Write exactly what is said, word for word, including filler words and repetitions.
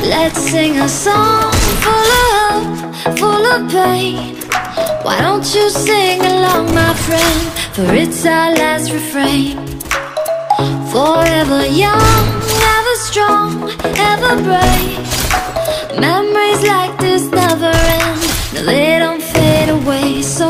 Let's sing a song full of hope, full of pain. Why don't you sing along, my friend? For it's our last refrain. Forever young, ever strong, ever brave. Memories like this never end. No, they don't fade away. So